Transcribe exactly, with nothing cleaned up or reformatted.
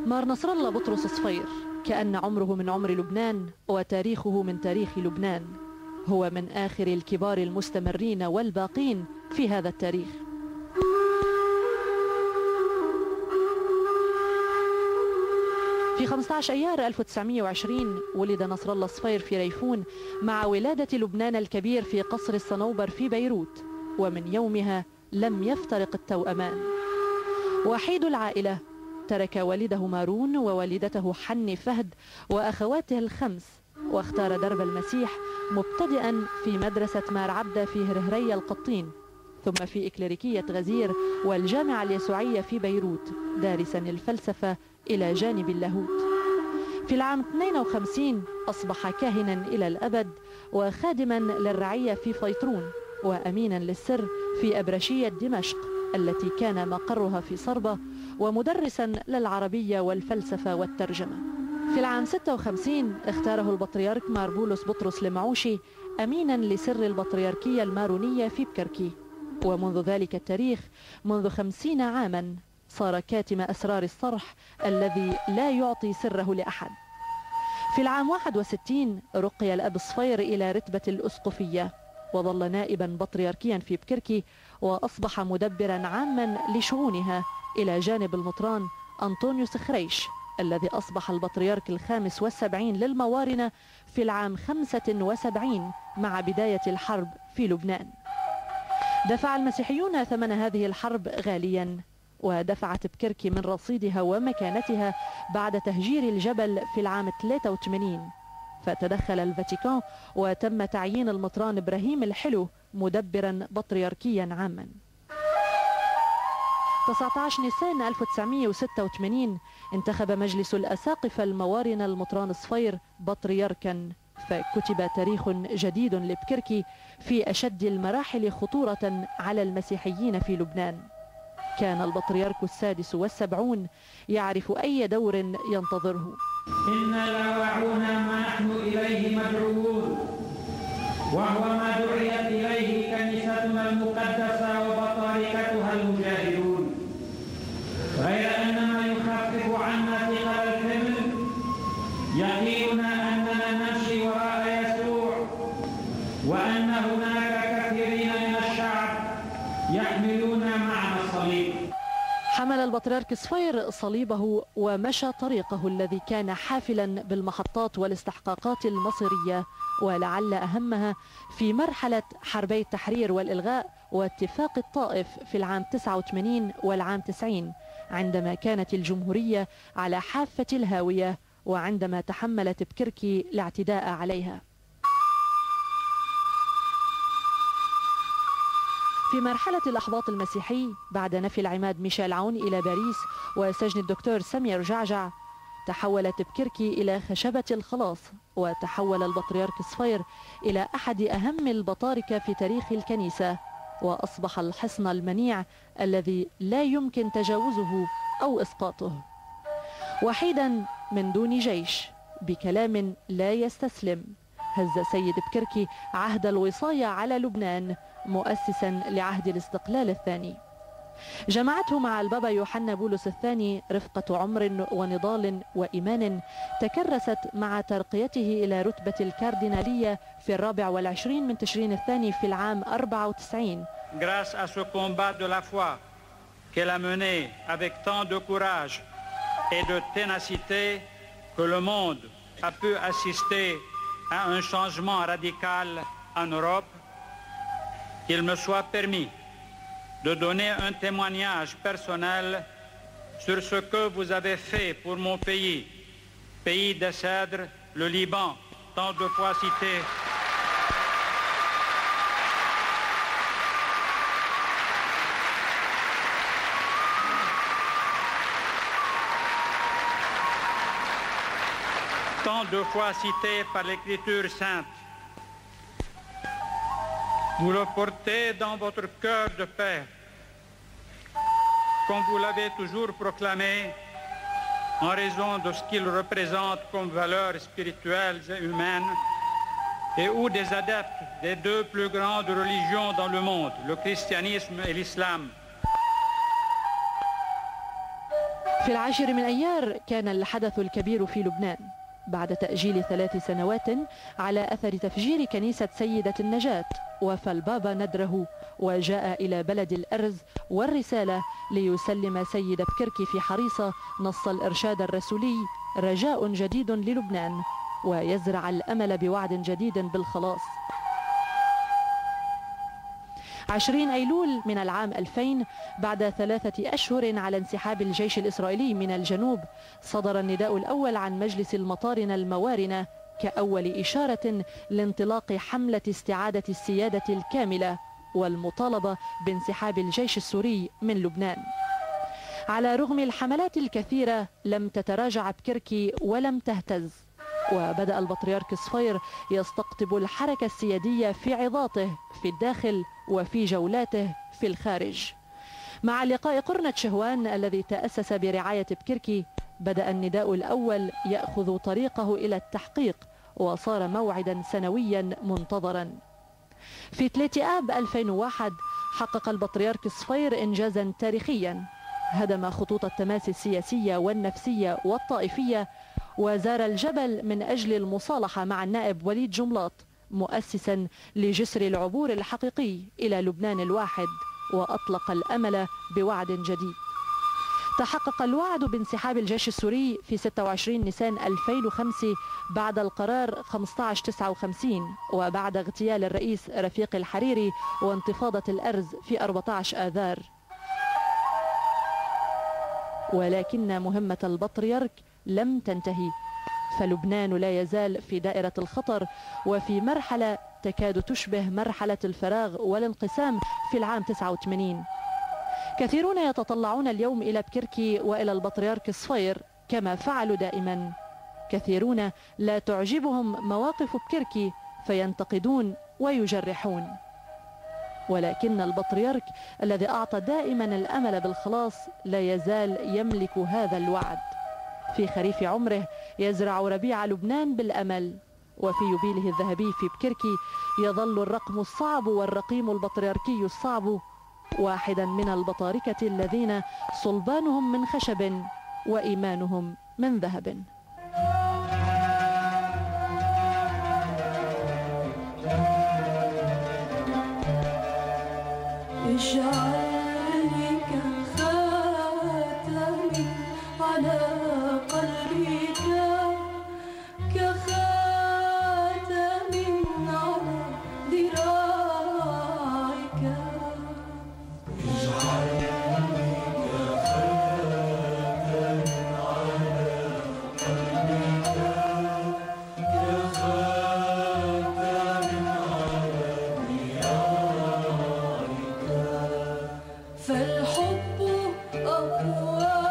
مار نصر الله بطرس صفير كأن عمره من عمر لبنان وتاريخه من تاريخ لبنان، هو من آخر الكبار المستمرين والباقين في هذا التاريخ. في خمسة عشر أيار ألف وتسعمئة وعشرين ولد نصر الله صفير في ريفون مع ولادة لبنان الكبير في قصر الصنوبر في بيروت، ومن يومها لم يفترق التوأمان. وحيد العائلة، ترك والده مارون ووالدته حني فهد وأخواته الخمس، واختار درب المسيح مبتدئا في مدرسة مار عبدة في هرهرية القطين، ثم في إكليريكية غزير والجامعة اليسوعية في بيروت دارسا الفلسفة إلى جانب اللاهوت. في العام اثنين وخمسين أصبح كاهنا إلى الأبد وخادما للرعية في فيطرون وأمينا للسر في أبرشية دمشق التي كان مقرها في صربة، ومدرسا للعربية والفلسفة والترجمة. في العام ستة وخمسين اختاره البطريرك مار بولس بطرس المعوشي أمينا لسر البطريركية المارونية في بكركي، ومنذ ذلك التاريخ منذ خمسين عاما صار كاتم أسرار الصرح الذي لا يعطي سره لأحد. في العام واحد وستين رقي الأب صفير إلى رتبة الأسقفية، وظل نائبا بطريركيا في بكركي، وأصبح مدبرا عاما لشؤونها إلى جانب المطران أنطونيوس خريش الذي أصبح البطريرك الخامس والسبعين للموارنة في العام خمسة وسبعين مع بداية الحرب في لبنان. دفع المسيحيون ثمن هذه الحرب غاليا، ودفعت بكركي من رصيدها ومكانتها بعد تهجير الجبل في العام ثلاثة وثمانين، فتدخل الفاتيكان وتم تعيين المطران إبراهيم الحلو مدبرا بطريركيا عاما. تسعة عشر نيسان ألف وتسعمئة وستة وثمانين انتخب مجلس الأساقفة الموارنة المطران صفير بطريركا، فكتب تاريخ جديد لبكركي في أشد المراحل خطورة على المسيحيين في لبنان. كان البطريرك السادس والسبعون يعرف أي دور ينتظره. إنا لواعون ما نحن إليه مدعوون، وهو ما دعيت إليه كنيستنا المقدسة وبطاركتها المجاهدون، غير أن ما يخفف عنا ثقل الحمل يقيننا أننا نمشي وراء يسوع، وأن هناك كثيرين من الشعب يحملون معنا الصليب. حمل البطريرك صفير صليبه ومشى طريقه الذي كان حافلا بالمحطات والاستحقاقات المصيرية، ولعل أهمها في مرحلة حربي التحرير والإلغاء واتفاق الطائف في العام تسعة وثمانين والعام تسعين، عندما كانت الجمهورية على حافة الهاوية، وعندما تحملت بكركي الاعتداء عليها. في مرحلة الأحباط المسيحي بعد نفي العماد ميشيل عون إلى باريس وسجن الدكتور سمير جعجع، تحولت بكركي إلى خشبة الخلاص، وتحول البطريرك صفير إلى أحد أهم البطاركة في تاريخ الكنيسة، وأصبح الحصن المنيع الذي لا يمكن تجاوزه أو إسقاطه. وحيدا من دون جيش بكلام لا يستسلم، هز سيد بكركي عهد الوصاية على لبنان مؤسسا لعهد الاستقلال الثاني. جمعته مع البابا يوحنا بولس الثاني رفقة عمر ونضال وإيمان تكرست مع ترقيته إلى رتبة الكاردينالية في الرابع والعشرين من تشرين الثاني في العام أربعة وتسعين. Grâce à ce combat de la foi qu'elle a mené avec tant de courage et de ténacité que le monde a pu assister à un changement radical en Europe, qu'il me soit permis de donner un témoignage personnel sur ce que vous avez fait pour mon pays, pays des cèdres, le Liban, tant de fois cité. Tant de fois cité par l'Écriture sainte. Vous le portez dans votre cœur de père, comme vous l'avez toujours proclamé, en raison de ce qu'il représente comme valeurs spirituelles et humaines, et où des adeptes des deux plus grandes religions dans le monde, le christianisme et l'islam. في العاشر من أيار كان الحدث الكبير في لبنان بعد تأجيل ثلاث سنوات على أثر تفجير كنيسة سيدة النجاة. وفى البابا ندره وجاء إلى بلد الأرز والرسالة ليسلم سيد بكركي في حريصة نص الإرشاد الرسولي رجاء جديد للبنان، ويزرع الأمل بوعد جديد بالخلاص. عشرين أيلول من العام ألفين، بعد ثلاثة أشهر على انسحاب الجيش الإسرائيلي من الجنوب، صدر النداء الأول عن مجلس المطارنة الموارنة كأول إشارة لانطلاق حملة استعادة السيادة الكاملة والمطالبة بانسحاب الجيش السوري من لبنان. على رغم الحملات الكثيرة لم تتراجع بكركي ولم تهتز، وبدأ البطريرك صفير يستقطب الحركة السيادية في عظاته في الداخل وفي جولاته في الخارج. مع لقاء قرنة شهوان الذي تأسس برعاية بكركي، بدأ النداء الأول يأخذ طريقه إلى التحقيق وصار موعدا سنويا منتظرا. في ثلاثة آب ألفين وواحد حقق البطريرك صفير إنجازا تاريخيا، هدم خطوط التماس السياسية والنفسية والطائفية، وزار الجبل من أجل المصالحة مع النائب وليد جملاط، مؤسسا لجسر العبور الحقيقي إلى لبنان الواحد، وأطلق الأمل بوعد جديد. تحقق الوعد بانسحاب الجيش السوري في ستة وعشرين نيسان ألفين وخمسة بعد القرار خمسة عشر تسعة وخمسين، وبعد اغتيال الرئيس رفيق الحريري وانتفاضة الأرز في أربعة عشر آذار. ولكن مهمة البطريرك لم تنتهي، فلبنان لا يزال في دائرة الخطر وفي مرحلة تكاد تشبه مرحلة الفراغ والانقسام في العام تسعة وثمانين. كثيرون يتطلعون اليوم إلى بكركي وإلى البطريرك صفير كما فعلوا دائما. كثيرون لا تعجبهم مواقف بكركي فينتقدون ويجرحون، ولكن البطريرك الذي أعطى دائما الأمل بالخلاص لا يزال يملك هذا الوعد. في خريف عمره يزرع ربيع لبنان بالأمل، وفي يبيله الذهبي في بكركي يظل الرقم الصعب والرقيم البطريركي الصعب واحدا من البطاركة الذين صلبانهم من خشب وإيمانهم من ذهب. اجعلني كخاتم على قلبك، كخاتم على ذراعك. اجعلني كخاتم على قلبك، كخاتم على ذراعك. فالحب أقوى